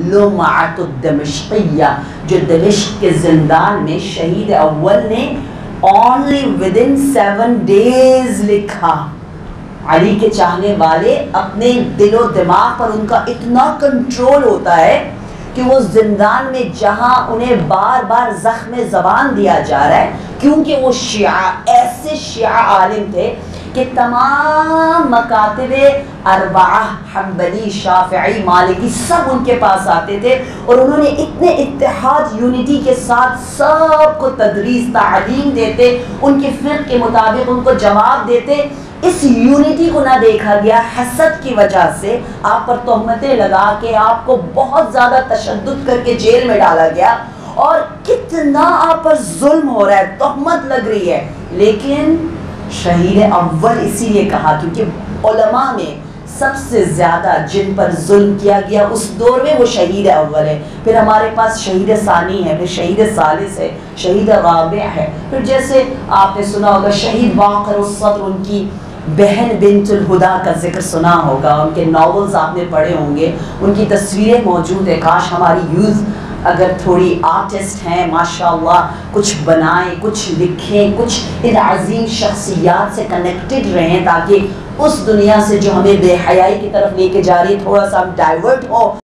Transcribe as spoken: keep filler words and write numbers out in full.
لمعۃ الدمشقیہ، جو دمشق کے زندان میں شہید اول نے only within seven days لکھا۔ علی کے چاہنے والے اپنے دل و دماغ پر ان کا اتنا کنٹرول ہوتا ہے کہ وہ زندان میں جہاں انہیں بار بار زخم زبان دیا جا رہا ہے، کیونکہ وہ شیعہ ایسے شیعہ عالم تھے کہ تمام مکاتب اربعہ حنبلی شافعی مالکی سب ان کے پاس آتے تھے، اور انہوں نے اتنے اتحاد یونٹی کے ساتھ سب کو تدریس تعلیم دیتے، ان کے فقہ کے مطابق ان کو جواب دیتے۔ اس یونٹی کو نہ دیکھا گیا، حسد کی وجہ سے آپ پر تہمتیں لگا کے آپ کو بہت زیادہ تشدد کر کے جیل میں ڈالا گیا، اور کتنا آپ پر ظلم ہو رہا ہے، تہمت لگ رہی ہے، لیکن شہید اول اسی لیے کہا کیونکہ علماء میں سب سے زیادہ جن پر ظلم کیا گیا اس دور میں وہ شہید اول ہے، پھر ہمارے پاس شہید ثانی ہے، پھر شہید ثالث ہے، شہید رابع ہے، پھر جیسے آپ نے سنا ہوگا شہید باقر الصدر، ان کی بہن بنت الہدا کا ذکر سنا ہوگا، ان کے ناولز آپ نے پڑھے ہوں گے، ان کی تصویریں موجود ہیں۔ کاش ہماری یوز اگر تھوڑی آرٹسٹ ہیں ماشاءاللہ، کچھ بنائیں، کچھ لکھیں، کچھ ان عظیم شخصیات سے کنیکٹڈ رہیں، تاکہ اس دنیا سے جو ہمیں بے حیائی کی طرف لے کے جا رہی ہے تھوڑا سا ہم ڈائیورٹ ہو